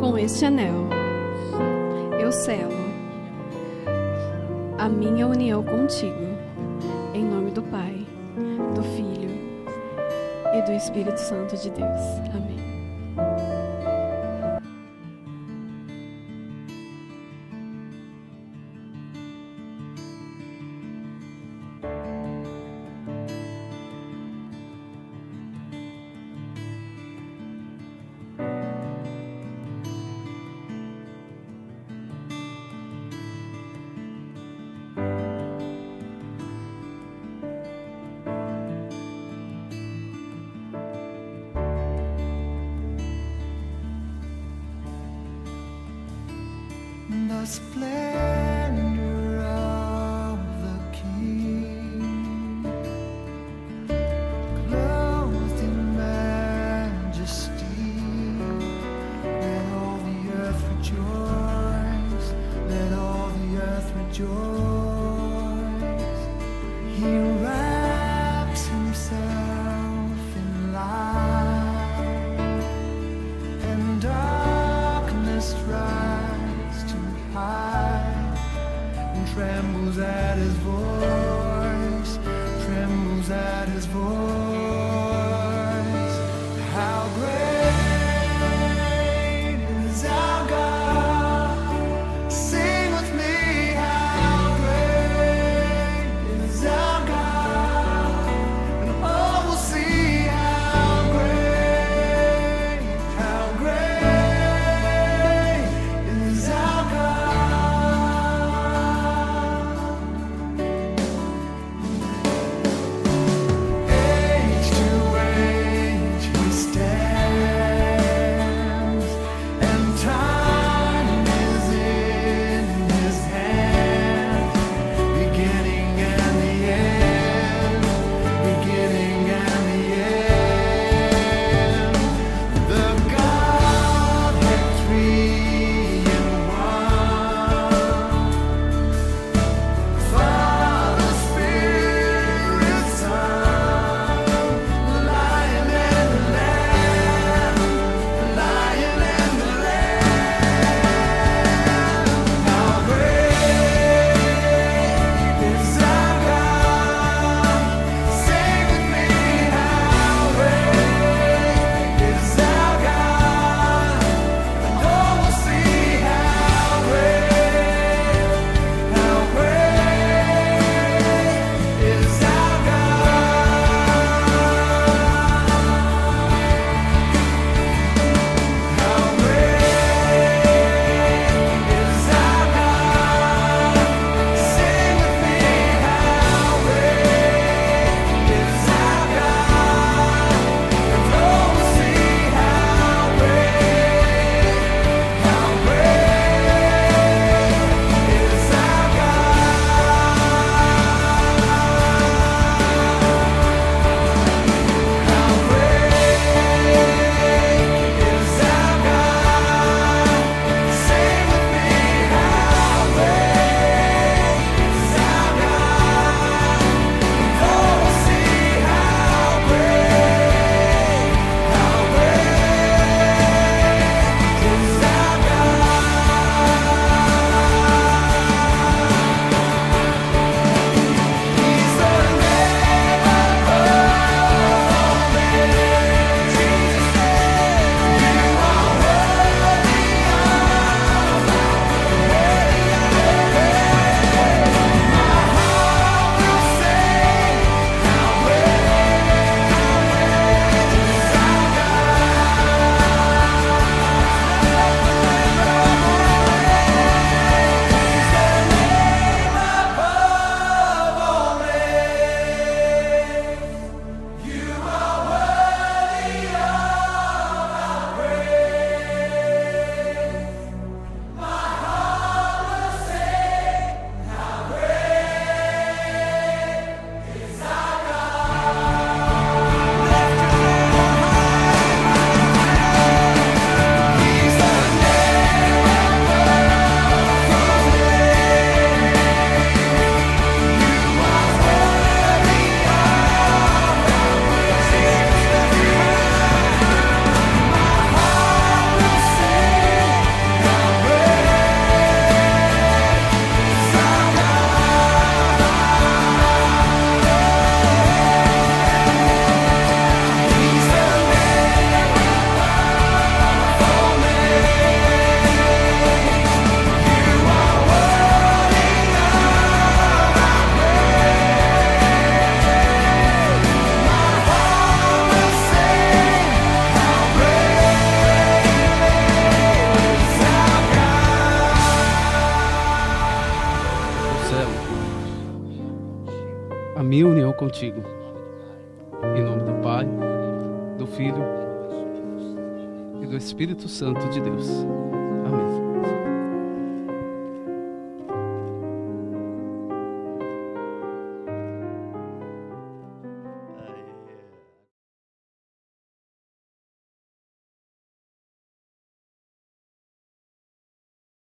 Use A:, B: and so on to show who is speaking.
A: Com este anel, eu selo a minha união contigo, em nome do Pai, do Filho e do Espírito Santo de Deus. Amém.
B: The splendor of the King, clothed in majesty, let all the earth rejoice, let all the earth rejoice. He wraps himself in light, and darkness rises to hide.
C: contigo. Em nome do Pai, do Filho e do Espírito Santo de Deus. Amém.